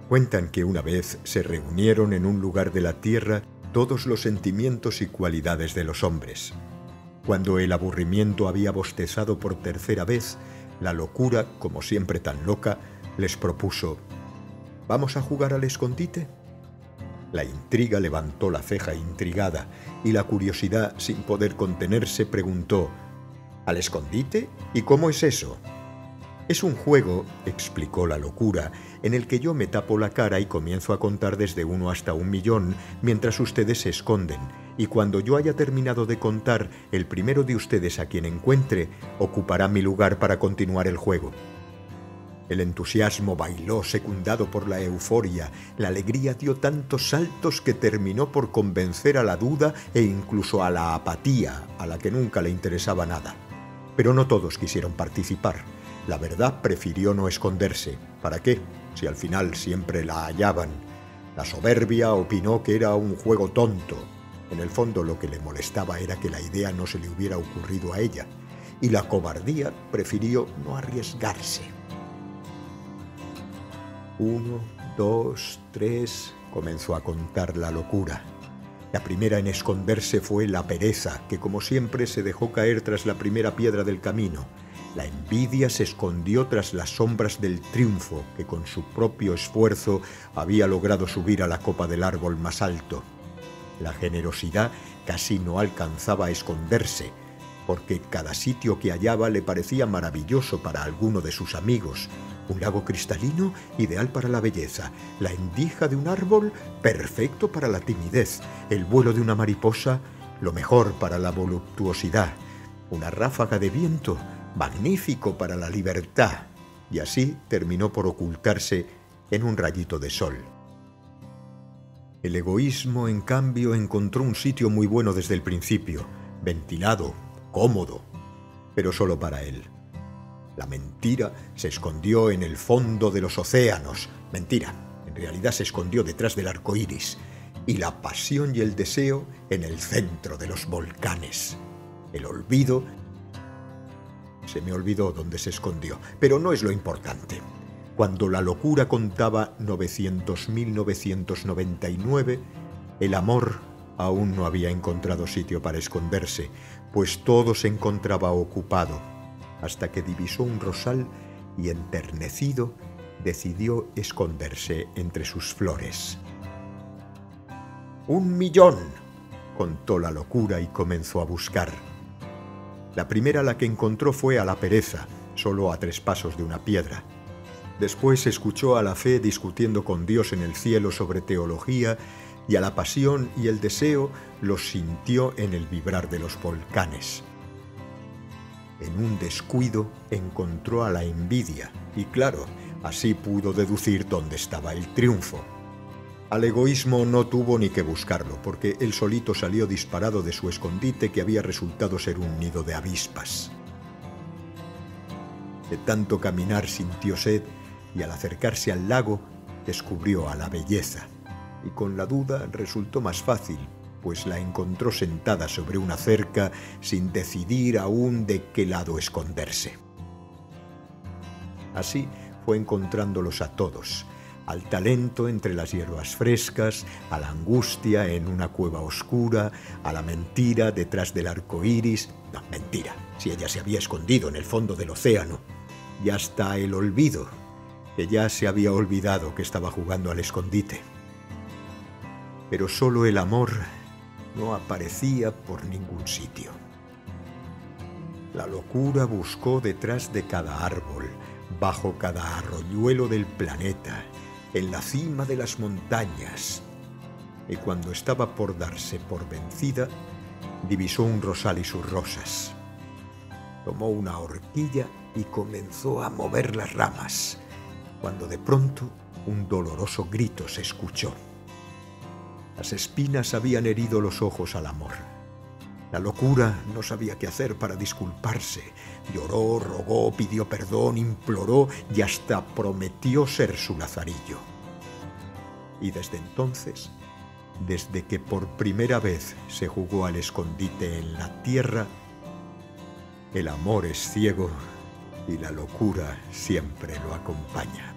Cuentan que una vez se reunieron en un lugar de la tierra todos los sentimientos y cualidades de los hombres. Cuando el aburrimiento había bostezado por tercera vez, la locura, como siempre tan loca, les propuso: ¿vamos a jugar al escondite? La intriga levantó la ceja intrigada y la curiosidad, sin poder contenerse, preguntó: ¿al escondite? ¿Y cómo es eso? Es un juego, explicó la locura, en el que yo me tapo la cara y comienzo a contar desde 1 hasta 1.000.000 mientras ustedes se esconden, y cuando yo haya terminado de contar, el primero de ustedes a quien encuentre ocupará mi lugar para continuar el juego. El entusiasmo bailó secundado por la euforia, la alegría dio tantos saltos que terminó por convencer a la duda e incluso a la apatía, a la que nunca le interesaba nada. Pero no todos quisieron participar. La verdad prefirió no esconderse. ¿Para qué? Si al final siempre la hallaban. La soberbia opinó que era un juego tonto. En el fondo lo que le molestaba era que la idea no se le hubiera ocurrido a ella. Y la cobardía prefirió no arriesgarse. 1, 2, 3, comenzó a contar la locura. La primera en esconderse fue la pereza, que como siempre se dejó caer tras la primera piedra del camino. La envidia se escondió tras las sombras del triunfo, que con su propio esfuerzo había logrado subir a la copa del árbol más alto. La generosidad casi no alcanzaba a esconderse, porque cada sitio que hallaba le parecía maravilloso para alguno de sus amigos. Un lago cristalino, ideal para la belleza. La endija de un árbol, perfecto para la timidez. El vuelo de una mariposa, lo mejor para la voluptuosidad. Una ráfaga de viento, magnífico para la libertad. Y así terminó por ocultarse en un rayito de sol. El egoísmo, en cambio, encontró un sitio muy bueno desde el principio, ventilado, cómodo, pero solo para él. La mentira se escondió en el fondo de los océanos. Mentira, en realidad se escondió detrás del arco iris. Y la pasión y el deseo en el centro de los volcanes. El olvido... Se me olvidó dónde se escondió, pero no es lo importante. Cuando la locura contaba 900.999, el amor aún no había encontrado sitio para esconderse, pues todo se encontraba ocupado, hasta que divisó un rosal y, enternecido, decidió esconderse entre sus flores. 1.000.000, contó la locura y comenzó a buscar. La primera a la que encontró fue a la pereza, solo a 3 pasos de una piedra. Después escuchó a la fe discutiendo con Dios en el cielo sobre teología, y a la pasión y el deseo los sintió en el vibrar de los volcanes. En un descuido encontró a la envidia, y claro, así pudo deducir dónde estaba el triunfo. Al egoísmo no tuvo ni que buscarlo, porque él solito salió disparado de su escondite, que había resultado ser un nido de avispas. De tanto caminar sintió sed, y al acercarse al lago descubrió a la belleza, y con la duda resultó más fácil, pues la encontró sentada sobre una cerca sin decidir aún de qué lado esconderse. Así fue encontrándolos a todos, al talento entre las hierbas frescas, a la angustia en una cueva oscura, a la mentira detrás del arco iris. No, mentira, si ella se había escondido en el fondo del océano, y hasta el olvido, que ya se había olvidado que estaba jugando al escondite. Pero solo el amor no aparecía por ningún sitio. La locura buscó detrás de cada árbol, bajo cada arroyuelo del planeta, en la cima de las montañas, y cuando estaba por darse por vencida, divisó un rosal y sus rosas. Tomó una horquilla y comenzó a mover las ramas, cuando de pronto un doloroso grito se escuchó. Las espinas habían herido los ojos al amor. La locura no sabía qué hacer para disculparse. Lloró, rogó, pidió perdón, imploró y hasta prometió ser su lazarillo. Y desde entonces, desde que por primera vez se jugó al escondite en la tierra, el amor es ciego y la locura siempre lo acompaña.